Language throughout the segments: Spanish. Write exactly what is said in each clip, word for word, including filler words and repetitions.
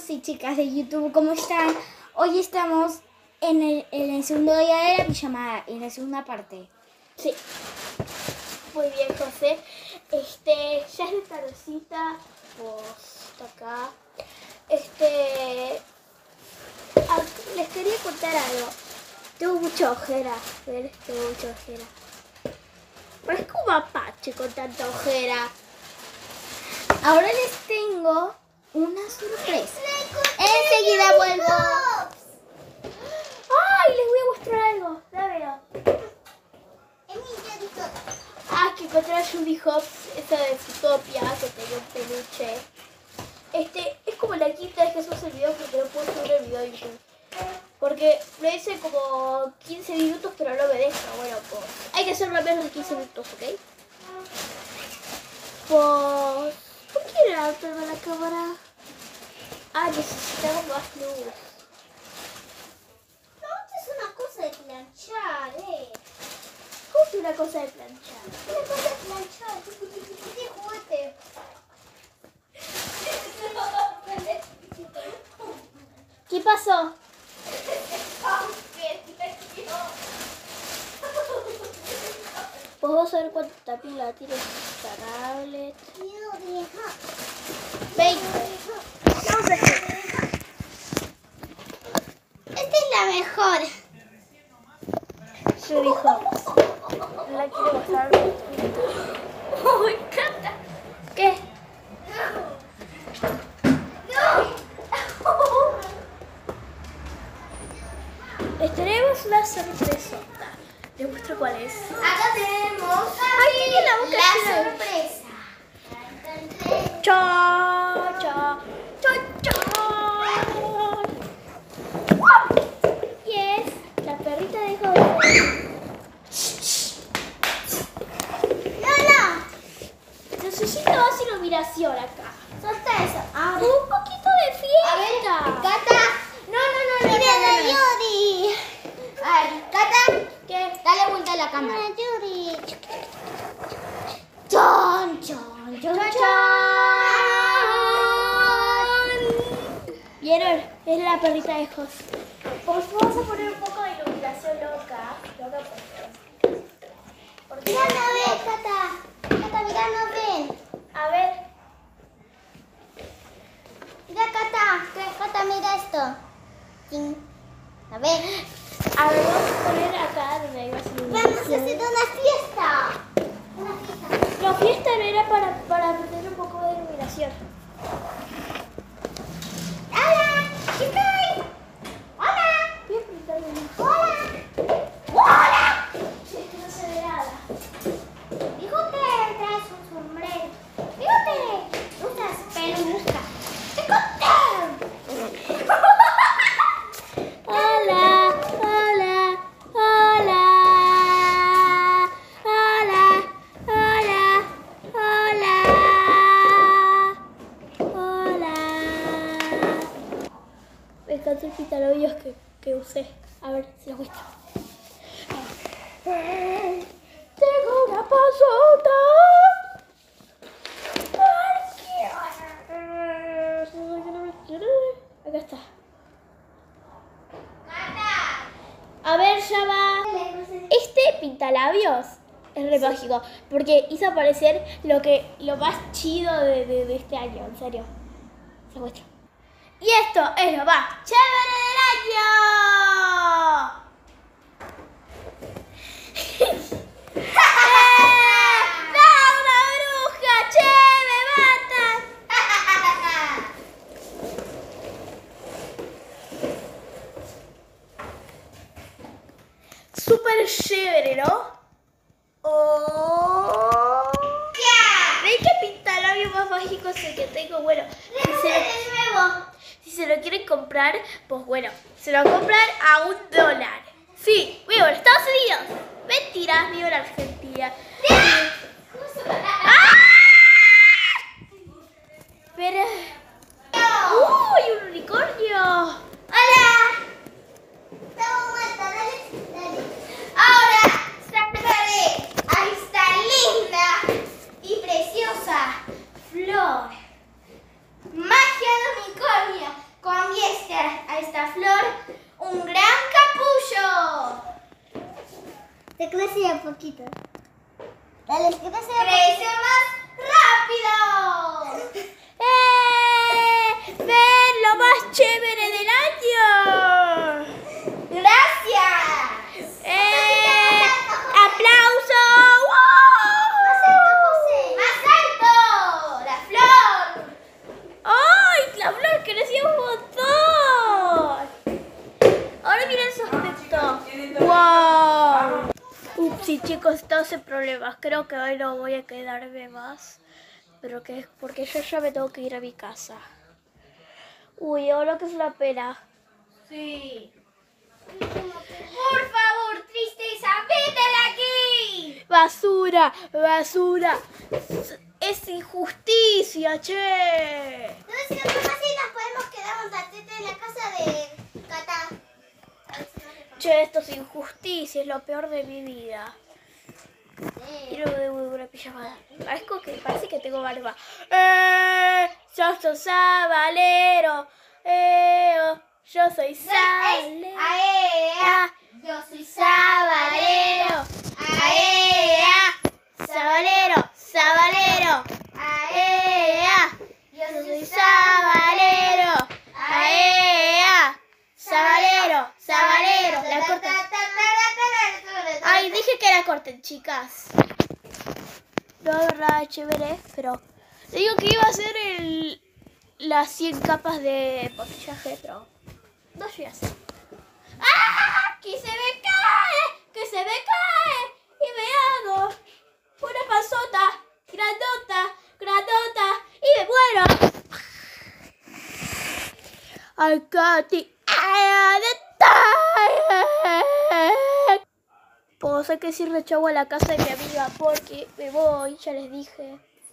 chicos y chicas de YouTube, ¿cómo están? Hoy estamos en el, en el segundo día de la pijamada, en la segunda parte. Sí. Muy bien, José. Este, ya es de tardecita, pues acá. Este, ah, les quería contar algo. Tengo mucha ojera, ¿ves? Tengo mucha ojera. Parezco un mapache con tanta ojera. Ahora les tengo una sorpresa. Enseguida vuelvo. ¡Ay! Les voy a mostrar algo. La veo. Ah, que encontré a Judy Hobbs, esa de Zootopia, que tenía un peluche. Este, es como la quinta vez que hacemos el video porque no puedo subir el video de YouTube. Porque lo hice como quince minutos, pero no me deja. Bueno, pues hay que hacerlo a menos de quince minutos, ¿ok? Pues, ¿por qué le alterna la cámara? Ah, necesitamos más luz. No, esto es una cosa de planchar, eh. ¿Cómo es una cosa de planchar? Una cosa de planchar, qué juguete. ¿Qué pasó? Pues vamos a ver cuánta pila tiene esta tablet. veinte. Vamos a hacer. Esta es la mejor. Se dijo. La quiero mostrar. ¡Oh, me encanta! ¿Qué? Les tenemos una sorpresota. Les muestro cuál es. Acá tenemos ¡Ay, tiene la boca la llena de- sorpresa. ¡Cha! ¡Cha! ¡Cha! ¡Cha! Y es la perrita de José. Lola, Necesito más iluminación acá. solta eso. Ah, Un poquito de a ver, fiesta. Cata. No, no, no, no. Mira la Yuri. A ver, Cata. ¿Qué? Dale vuelta a la cámara. Yuri. Chon, chon, chon, chon. ¿Vieron? Es la perrita de José. Pues vamos a poner un poco de iluminación loca. Loca por Porque Mira, no ven, Cata. Cata, mira, no ven. A ver. Mira, Cata. Cata, mira esto. Tin. A ver. A ver, vamos a poner acá donde hay más Vamos a iluminación. hacer una fiesta. Una fiesta. La fiesta no era para, para tener un poco de iluminación. Hola, ¿qué tal? Hola. Voy a pintarle un- Hola. Hola. Sí, es que no se ve nada. Dijo que traes un sombrero. Fíjate, usas peluca. ¡Fíjate! Hola, hola, hola, hola, hola, hola, hola. Me encanta el pintalabios que, que usé. A ver, se los muestro. Tengo una pasota. Acá está. A ver, ya va. Este pintalabios es re mágico porque hizo aparecer lo que lo más chido de, de, de este año, en serio. Se muestra. Y esto es lo más chévere del año. ¡Eh! ¡No, una bruja! ¡Che, me matan! Súper chévere, ¿no? Oh. ¿Veis qué pintalabio más mágico es el que tengo? Bueno, si se, de nuevo. si se lo quieren comprar, pues bueno, se lo compran a un dólar. Sí, vivo en Estados Unidos. Mentiras, vivo en Argentina. ¡Ah! Pero... ¡Uy, un unicornio! Hola. Estamos muertas, dale, dale. Ahora sacaré a esta linda y preciosa flor. Magia de unicornio. chicos, todo sin problemas. Creo que hoy no voy a quedarme más. Pero que es porque yo ya me tengo que ir a mi casa. Uy, ahora que es una pena. Sí. Por favor, tristeza, vete de aquí. Basura, basura. Es injusticia, che. Entonces, si nos así, nos podemos quedar un ratito en la casa de Cata. Che, esto es injusticia, es lo peor de mi vida. Y luego de una pijamada. Parezco que parece que tengo barba. ¡Eh! Yo soy sabalero. ¡Eh! oh, yo soy sabalero. ¡Aea! Yo soy Sabalero. ¡Aea! Sabalero, sabalero. ¡Aea! Yo soy sabalero. ¡Aea! Sabalero, sabalero. La corten. Ay, dije que la corten, chicas. No, de verdad, chévere, pero le digo que iba a hacer el, las cien capas de maquillaje, pero no voy a hacer. ¡Ah! ¡Que se me cae! ¡Que se me cae! Y me hago una panzota grandota, grandota, y me muero. I got the eye of the tiger. Pues hay que decirle chau a la casa de mi amiga porque me voy, ya les dije.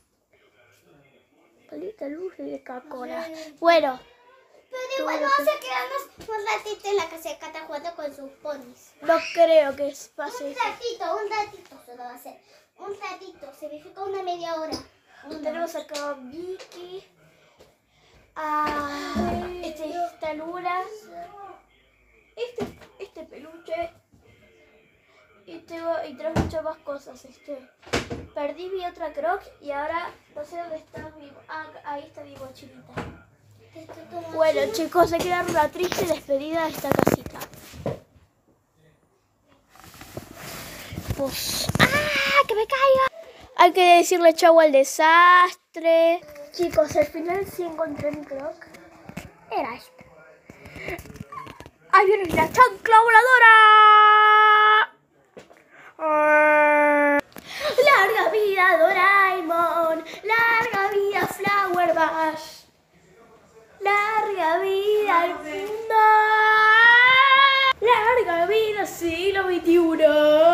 Maldita luz de cacona. Bueno. Pero igual vamos a quedarnos un ratito en la casa de Cata jugando con sus ponis. No creo que pase Un eso. ratito, un ratito solo va a ser. Un ratito, significa una media hora. Tenemos acá a Vicky. A este, esta Luna. Este, este peluche. Y tengo y tengo muchas más cosas. Este. Perdí mi otra croc y ahora no sé dónde está mi. Ah, ahí está mi mochilita. Bueno, chicos, hay que dar una triste despedida a esta casita. Pues. ¡Ah! ¡Que me caiga! Hay que decirle chau al desastre. Chicos, al final sí encontré mi croc. Era esta. ¡Ahí viene la chancla voladora! ¡Larga vida, Doraemon! ¡Larga vida, Flower Bash! ¡Larga vida al mundo! ¡Larga vida, siglo veintiuno!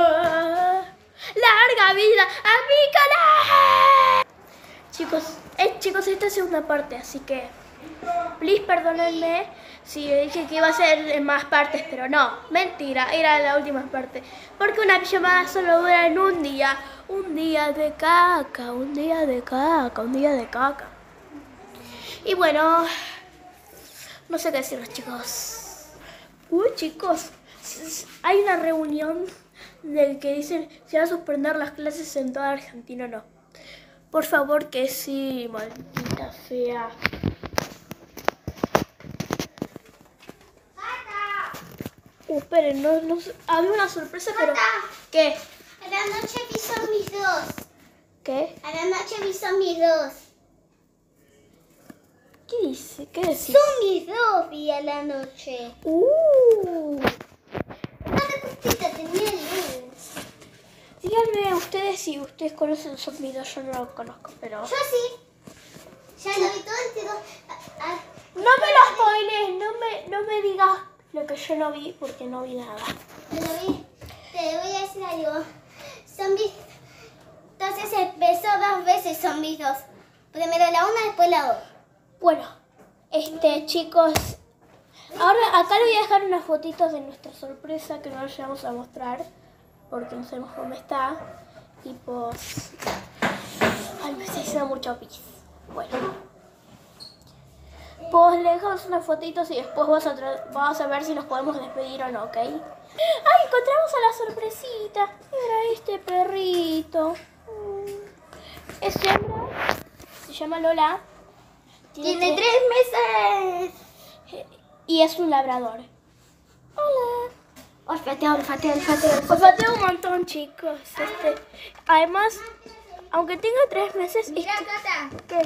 ¡Larga vida a mi canal! Chicos, eh, chicos, esta es segunda parte, así que please perdónenme si dije que iba a ser en más partes, pero no, mentira, era la última parte. Porque una pijamada solo dura en un día. Un día de caca, un día de caca, un día de caca. Y bueno, no sé qué decirles, chicos. Uy, chicos, hay una reunión del que dicen si van a suspender las clases en toda Argentina o no. Por favor que sí, maldita sea. Uh, esperen, no, no, había una sorpresa, pero... ¿Qué? A la noche vi zombies dos. ¿Qué? A la noche vi zombies dos. ¿Qué dice? ¿Qué decís? Zombies dos vi a la noche. Uh. Una cosita tenía luz. Díganme ustedes si ustedes conocen zombies dos, yo no lo conozco, pero... Yo sí. Ya lo vi todo entero. Ah, ah. No me lo spoiles, no me, no me digas lo que yo no vi porque no vi nada. Te lo vi. Te voy a decir algo. Zombies. Entonces empezó dos veces Zombies dos. Primero la una, después la otra. Bueno, este, chicos, ahora acá les voy a dejar unas fotitos de nuestra sorpresa que no les vamos a mostrar porque no sabemos dónde está. Y pues, ay, me está haciendo mucho pis. Bueno, pues le dejamos unas fotitos y después vamos a, vamos a ver si nos podemos despedir o no, ¿ok? ¡Ay, encontramos a la sorpresita! Era este perrito. Es hembra, se llama Lola. Tiene tres meses. Y es un labrador. Hola. Olfateo, olfateo, olfateo. Olfateo un montón, chicos. Este, además, aunque tenga tres meses... Mira, este, Cata. ¿qué?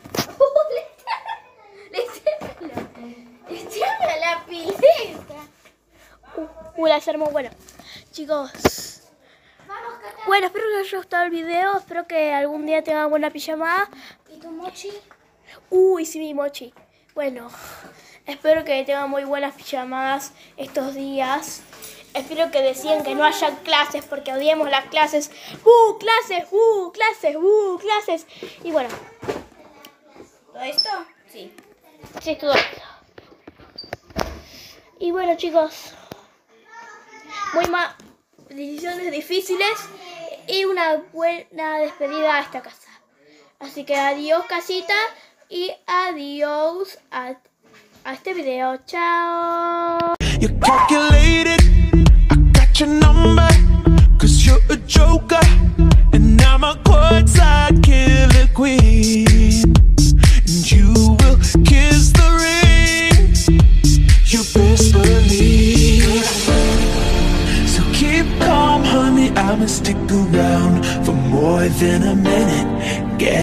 Le tiembla la pileta. Uh, uh, la armó. Bueno, chicos. Bueno, espero que les haya gustado el video. Espero que algún día tengan buena pijamada. ¿Y tu mochi? Uy, sí, mi mochi. Bueno, espero que tengan muy buenas pijamadas estos días. Espero que decían que no haya clases porque odiamos las clases. ¡Uh, clases! ¡Uh, clases! ¡Uh, clases! Y bueno. ¿Todo esto? Sí. Sí, todo esto. Y bueno, chicos. Muy mal. Decisiones difíciles. Y una buena despedida a esta casa. Así que adiós, casita. Y adiós a, a este video. Chao. You calculated, I got your number, cause you're a joker, and I'm a courtside kid.